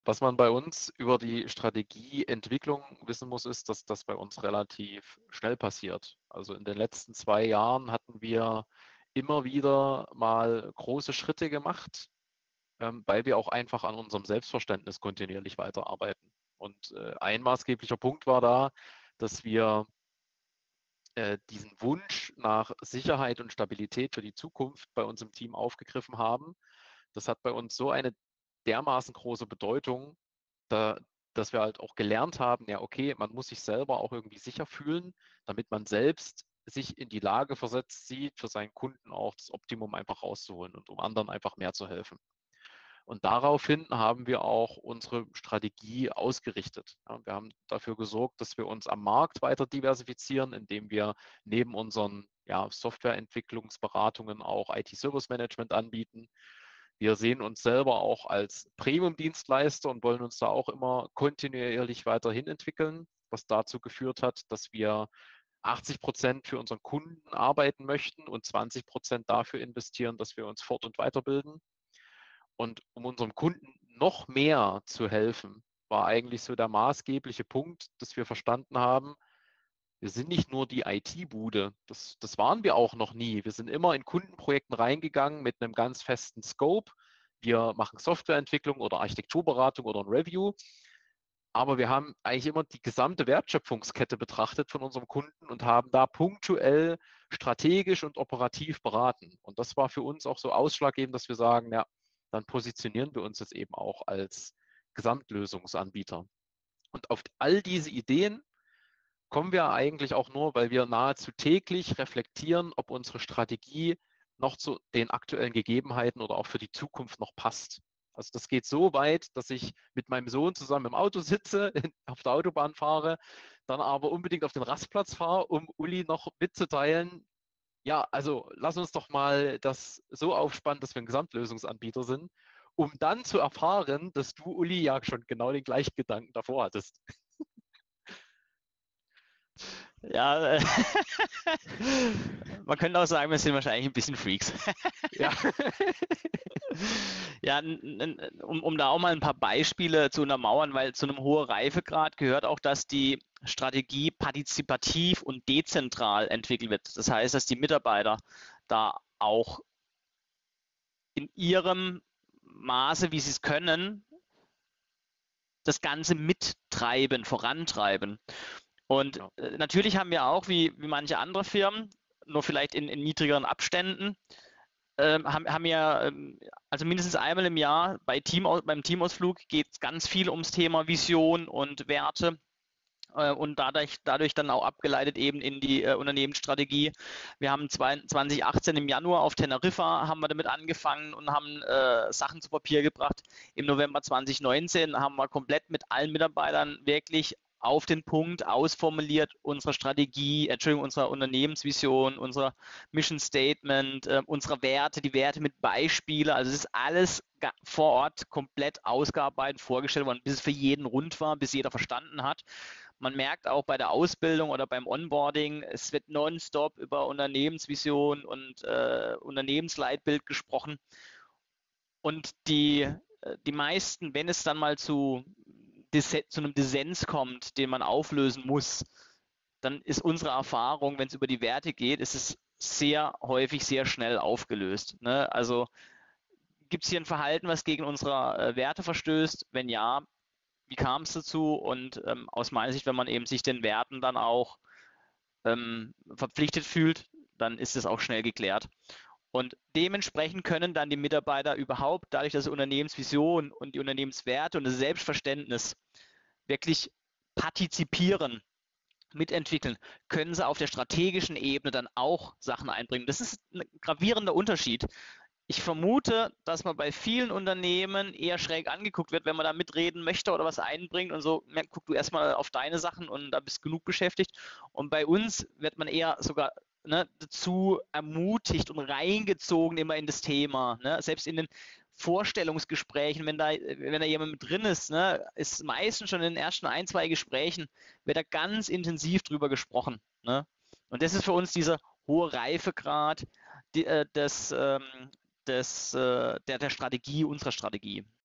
Was man bei uns über die Strategieentwicklung wissen muss, ist, dass das bei uns relativ schnell passiert. Also in den letzten 2 Jahren hatten wir immer wieder mal große Schritte gemacht, weil wir auch einfach an unserem Selbstverständnis kontinuierlich weiterarbeiten. Und ein maßgeblicher Punkt war da, dass wir diesen Wunsch nach Sicherheit und Stabilität für die Zukunft bei uns im Team aufgegriffen haben. Das hat bei uns so eine dermaßen große Bedeutung, da, dass wir halt auch gelernt haben, ja, okay, man muss sich selber auch irgendwie sicher fühlen, damit man selbst sich in die Lage versetzt sieht, für seinen Kunden auch das Optimum einfach rauszuholen und um anderen einfach mehr zu helfen. Und daraufhin haben wir auch unsere Strategie ausgerichtet. Ja, wir haben dafür gesorgt, dass wir uns am Markt weiter diversifizieren, indem wir neben unseren Softwareentwicklungsberatungen auch IT-Service-Management anbieten. Wir sehen uns selber auch als Premium-Dienstleister und wollen uns da auch immer kontinuierlich weiterhin entwickeln, was dazu geführt hat, dass wir 80% für unseren Kunden arbeiten möchten und 20% dafür investieren, dass wir uns fort- und weiterbilden. Und um unserem Kunden noch mehr zu helfen, war eigentlich so der maßgebliche Punkt, dass wir verstanden haben, wir sind nicht nur die IT-Bude, das waren wir auch noch nie. Wir sind immer in Kundenprojekten reingegangen mit einem ganz festen Scope. Wir machen Softwareentwicklung oder Architekturberatung oder ein Review, aber wir haben eigentlich immer die gesamte Wertschöpfungskette betrachtet von unserem Kunden und haben da punktuell strategisch und operativ beraten. Und das war für uns auch so ausschlaggebend, dass wir sagen, ja, dann positionieren wir uns jetzt eben auch als Gesamtlösungsanbieter. Und auf all diese Ideen kommen wir eigentlich auch nur, weil wir nahezu täglich reflektieren, ob unsere Strategie noch zu den aktuellen Gegebenheiten oder auch für die Zukunft noch passt. Also das geht so weit, dass ich mit meinem Sohn zusammen im Auto sitze, auf der Autobahn fahre, dann aber unbedingt auf den Rastplatz fahre, um Uli noch mitzuteilen, ja, also lass uns doch mal das so aufspannen, dass wir ein Gesamtlösungsanbieter sind, um dann zu erfahren, dass du, Uli, ja schon genau den gleichen Gedanken davor hattest. Ja, man könnte auch sagen, wir sind wahrscheinlich ein bisschen Freaks. Ja. Ja, um da auch mal ein paar Beispiele zu untermauern, weil zu einem hohen Reifegrad gehört auch, dass die Strategie partizipativ und dezentral entwickelt wird. Das heißt, dass die Mitarbeiter da auch in ihrem Maße, wie sie es können, das Ganze mittreiben, vorantreiben. Und Ja. natürlich haben wir auch, wie manche andere Firmen, nur vielleicht in niedrigeren Abständen, haben wir, also mindestens einmal im Jahr beim Teamausflug geht es ganz viel ums Thema Vision und Werte und dadurch dann auch abgeleitet eben in die Unternehmensstrategie. Wir haben 2018 im Januar auf Teneriffa haben wir damit angefangen und haben Sachen zu Papier gebracht. Im November 2019 haben wir komplett mit allen Mitarbeitern wirklich auf den Punkt ausformuliert unsere Strategie, Entschuldigung, unsere Unternehmensvision, unser Mission Statement, unsere Werte, die Werte mit Beispielen. Also es ist alles vor Ort komplett ausgearbeitet, vorgestellt worden, bis es für jeden rund war, bis jeder verstanden hat. Man merkt auch bei der Ausbildung oder beim Onboarding, es wird nonstop über Unternehmensvision und Unternehmensleitbild gesprochen. Und die meisten, wenn es dann mal zu einem Dissens kommt, den man auflösen muss, dann ist unsere Erfahrung, wenn es über die Werte geht, ist es sehr häufig sehr schnell aufgelöst. Ne? Also gibt es hier ein Verhalten, was gegen unsere Werte verstößt? Wenn ja, wie kam es dazu? Und aus meiner Sicht, wenn man eben sich den Werten dann auch verpflichtet fühlt, dann ist es auch schnell geklärt. Und dementsprechend können dann die Mitarbeiter überhaupt, dadurch, dass die Unternehmensvision und die Unternehmenswerte und das Selbstverständnis wirklich partizipieren, mitentwickeln, können sie auf der strategischen Ebene dann auch Sachen einbringen. Das ist ein gravierender Unterschied. Ich vermute, dass man bei vielen Unternehmen eher schräg angeguckt wird, wenn man da mitreden möchte oder was einbringt und so, guck du erstmal auf deine Sachen und da bist du genug beschäftigt. Und bei uns wird man eher sogar dazu ermutigt und reingezogen immer in das Thema. Ne? Selbst in den Vorstellungsgesprächen, wenn da jemand mit drin ist, ne, ist meistens schon in den ersten ein, zwei Gesprächen, wird da ganz intensiv drüber gesprochen. Ne? Und das ist für uns dieser hohe Reifegrad der Strategie, unserer Strategie.